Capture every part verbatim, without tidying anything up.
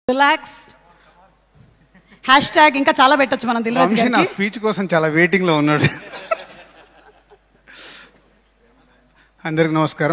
Relaxed hash tag ఇంకా చాలా పెట్టొచ్చు మనం దిల్ రాజు గారికి. నా స్పీచ్ కోసం చాలా వెయిటింగ్ లో ఉన్నాడు. అందరికి నమస్కారం.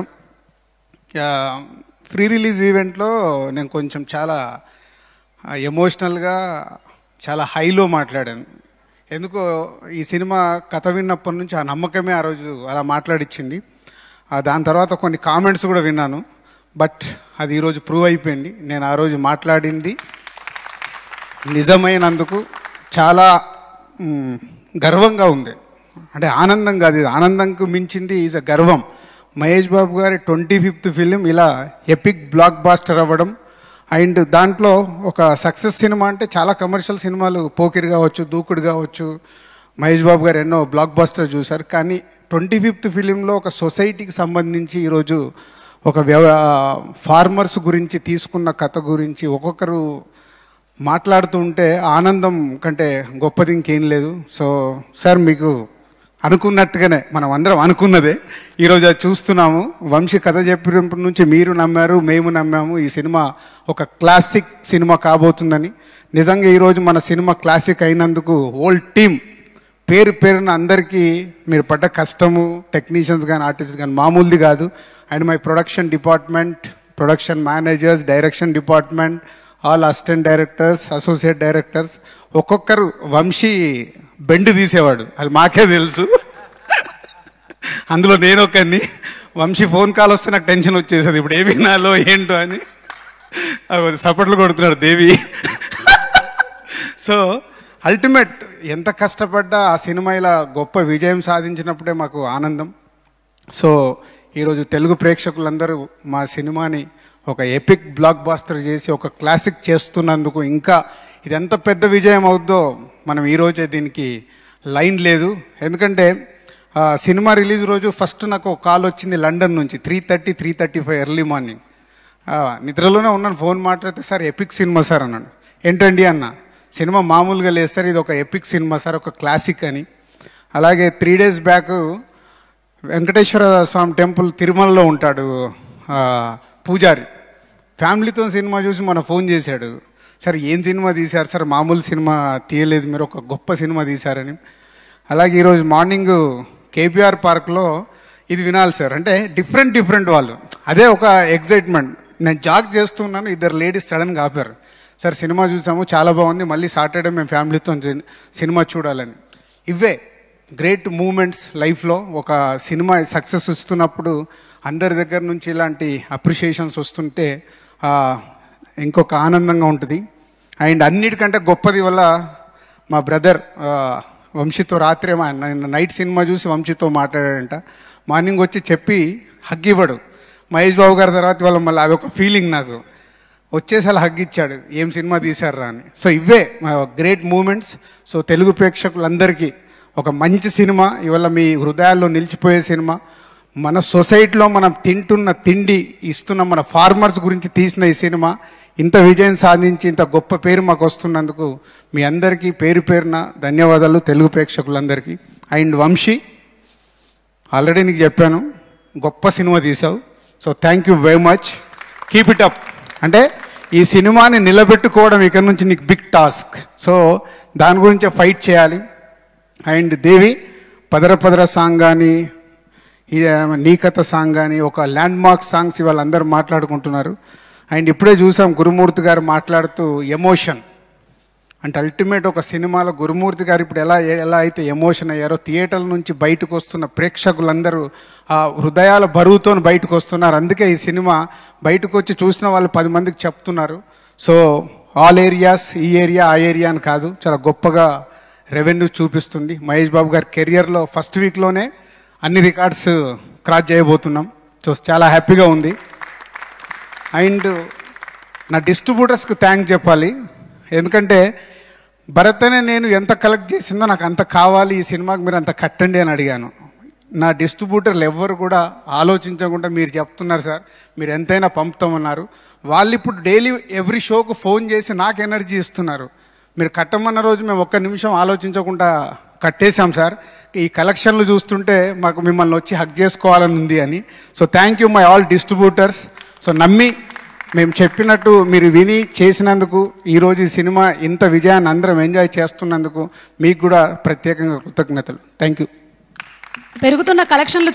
ఫ్రీ రిలీజ్ ఈవెంట్లో నేను కొంచెం చాలా ఎమోషనల్గా చాలా హైలో మాట్లాడాను. ఎందుకో ఈ సినిమా కథ విన్నప్పటి నుంచి ఆ నమ్మకమే ఆ రోజు అలా మాట్లాడిచ్చింది. దాని తర్వాత కొన్ని కామెంట్స్ కూడా విన్నాను, బట్ అది ఈరోజు ప్రూవ్ అయిపోయింది. నేను ఆ రోజు మాట్లాడింది నిజమైనందుకు చాలా గర్వంగా ఉంది. అంటే ఆనందం కాదు, ఇది ఆనందంకు మించింది ఈజ్ అ గర్వం. మహేష్ బాబు గారి ట్వంటీ ఫిఫ్త్ ఫిలిం ఇలా ఎపిక్ బ్లాక్ బాస్టర్ అవ్వడం, అండ్ దాంట్లో ఒక సక్సెస్ సినిమా అంటే చాలా కమర్షియల్ సినిమాలు పోకిరి కావచ్చు, దూకుడు కావచ్చు, మహేష్ బాబు గారు ఎన్నో బ్లాక్ బాస్టర్ చూశారు. కానీ ట్వంటీ ఫిఫ్త్ ఫిలింలో ఒక సొసైటీకి సంబంధించి ఈరోజు ఒక వ్యవ ఫార్మర్స్ గురించి తీసుకున్న కథ గురించి ఒక్కొక్కరు మాట్లాడుతూ ఉంటే ఆనందం కంటే గొప్పది ఇంకేం లేదు. సో సార్, మీకు అనుకున్నట్టుగానే మనం అందరం అనుకున్నదే ఈరోజు అది చూస్తున్నాము. వంశీ కథ చెప్పినప్పటి నుంచి మీరు నమ్మారు, మేము నమ్మాము ఈ సినిమా ఒక క్లాసిక్ సినిమా కాబోతుందని. నిజంగా ఈరోజు మన సినిమా క్లాసిక్ అయినందుకు హోల్ టీమ్ పేరు పేరున అందరికీ మీరు పడ్డ కష్టము, టెక్నీషియన్స్ కానీ ఆర్టిస్ట్ కానీ మామూలుది కాదు. And my production department, production managers, direction department, all assistant directors, associate directors, ఒక్కొక్కరు వంశీ బెండ్ తీసేవాడు, అది మాకే తెలుసు. అందులో నేను ఒకరిని. వంశీ ఫోన్ కాల్ వస్తే నాకు టెన్షన్ వచ్చేసేది, ఇప్పుడు ఏ వినాలో ఏంటో అని. సపోర్ట్లు కొడుతున్నాడు దేవి. సో అల్టిమేట్ ఎంత కష్టపడ్డా ఆ సినిమా ఇలా గొప్ప విజయం సాధించినప్పుడే మాకు ఆనందం. సో ఈరోజు తెలుగు ప్రేక్షకులందరూ మా సినిమాని ఒక ఎపిక్ బ్లాక్ బాస్టర్ చేసి ఒక క్లాసిక్ చేస్తున్నందుకు, ఇంకా ఇది ఎంత పెద్ద విజయం అవుద్దో మనం ఈరోజే దీనికి లైన్ లేదు. ఎందుకంటే సినిమా రిలీజ్ రోజు ఫస్ట్ నాకు ఒక కాల్ వచ్చింది లండన్ నుంచి, three thirty three thirty five early morning. నిద్రలోనే ఉన్నాను, ఫోన్ మాట్లాడితే సార్ ఎపిక్ సినిమా సార్ అన్నాడు. ఏంటండి అన్న, సినిమా మామూలుగా లేదు సార్, ఇది ఒక ఎపిక్ సినిమా సార్, ఒక క్లాసిక్ అని. అలాగే three days back Venkateswara Swamy temple తిరుమలలో ఉంటాడు పూజారి, ఫ్యామిలీతో సినిమా చూసి మన ఫోన్ చేశాడు, సార్ ఏం సినిమా తీశారు సార్, మామూలు సినిమా తీయలేదు మీరు, ఒక గొప్ప సినిమా తీశారని. అలాగే ఈరోజు మార్నింగ్ కేబీఆర్ పార్క్లో ఇది వినాలి సార్ అంటే డిఫరెంట్ డిఫరెంట్ వాళ్ళు, అదే ఒక ఎగ్జైట్మెంట్. నేను జాగ్ చేస్తున్నాను, ఇద్దరు లేడీస్ సడన్గా ఆపారు, సార్ సినిమా చూసాము చాలా బాగుంది, మళ్ళీ సాటర్డే మేము ఫ్యామిలీతో సినిమా చూడాలని. ఇవే గ్రేట్ మూమెంట్స్ లైఫ్లో. ఒక సినిమా సక్సెస్ ఇస్తున్నప్పుడు అందరి దగ్గర నుంచి ఇలాంటి అప్రిషియేషన్స్ వస్తుంటే ఇంకొక ఆనందంగా ఉంటుంది. అండ్ అన్నిటికంటే గొప్పది వల్ల మా బ్రదర్ వంశీతో రాత్రి నైట్ సినిమా చూసి వంశీతో మాట్లాడాడంట. మార్నింగ్ వచ్చి చెప్పి హగ్ ఇవ్వడు, మహేష్ బాబు గారి తర్వాత వాళ్ళ మళ్ళీ అదొక ఫీలింగ్ నాకు వచ్చేసరి హగ్ ఇచ్చాడు, ఏం సినిమా తీశారా అని. సో ఇవే గ్రేట్ మూమెంట్స్. సో తెలుగు ప్రేక్షకులందరికీ ఒక మంచి సినిమా ఇవాళ మీ హృదయాల్లో నిలిచిపోయే సినిమా. మన సొసైటీలో మనం తింటున్న తిండి ఇస్తున్న మన ఫార్మర్స్ గురించి తీసిన ఈ సినిమా ఇంత విజయం సాధించి ఇంత గొప్ప పేరు మాకు వస్తున్నందుకు మీ అందరికీ పేరు పేరున ధన్యవాదాలు తెలుగు ప్రేక్షకులందరికీ. అండ్ వంశీ, ఆల్రెడీ నీకు చెప్పాను, గొప్ప సినిమా తీసావు. So thank you very much, keep it up. అంటే ఈ సినిమాని నిలబెట్టుకోవడం ఇక్కడ నుంచి నీకు బిగ్ టాస్క్. సో దాని గురించే ఫైట్ చేయాలి. And Devi, Padara Padara song కానీ, నీ కథ సాంగ్ కానీ, ఒక ల్యాండ్ మార్క్ సాంగ్స్ ఇవాళ అందరూ మాట్లాడుకుంటున్నారు. అండ్ ఇప్పుడే చూసాం గురుమూర్తి గారు మాట్లాడుతూ ఎమోషన్ అంటే అల్టిమేట్ ఒక సినిమాలో గురుమూర్తి గారు ఇప్పుడు ఎలా ఎలా అయితే ఎమోషన్ అయ్యారో, థియేటర్ల నుంచి బయటకు వస్తున్న ప్రేక్షకులందరూ ఆ హృదయాల బరువుతో బయటకు వస్తున్నారు. అందుకే ఈ సినిమా బయటకు వచ్చి చూసిన వాళ్ళు పది మందికి చెప్తున్నారు. సో ఆల్ ఏరియాస్, ఈ ఏరియా ఆ ఏరియా అని కాదు, చాలా గొప్పగా రెవెన్యూ చూపిస్తుంది. మహేష్ బాబు గారి కెరియర్లో ఫస్ట్ వీక్లోనే అన్ని రికార్డ్స్ క్రాస్ చేయబోతున్నాం. సో చాలా హ్యాపీగా ఉంది. అండ్ నా డిస్ట్రిబ్యూటర్స్కి థ్యాంక్స్ చెప్పాలి. ఎందుకంటే భరత్ అనే నేను ఎంత కలెక్ట్ చేసిందో నాకు అంత కావాలి, ఈ సినిమాకి మీరు అంత కట్టండి అని అడిగాను. నా డిస్ట్రిబ్యూటర్లు ఎవ్వరు కూడా ఆలోచించకుండా మీరు చెప్తున్నారు సార్, మీరు ఎంతైనా పంపుతామన్నారు. వాళ్ళు ఇప్పుడు డైలీ ఎవ్రీ షోకు ఫోన్ చేసి నాకు ఎనర్జీ ఇస్తున్నారు. మీరు కట్టమన్న రోజు మేము ఒక్క నిమిషం ఆలోచించకుండా కట్టేశాం సార్, ఈ కలెక్షన్లు చూస్తుంటే మాకు మిమ్మల్ని వచ్చి హక్ చేసుకోవాలని ఉంది అని. So thank you my all distributors. So నమ్మి మేము చెప్పినట్టు మీరు విని చేసినందుకు, ఈరోజు ఈ సినిమా ఇంత విజయాన్ని అందరం ఎంజాయ్ చేస్తున్నందుకు మీకు కూడా ప్రత్యేకంగా కృతజ్ఞతలు. Thank you. పెరుగుతున్న కలెక్షన్లు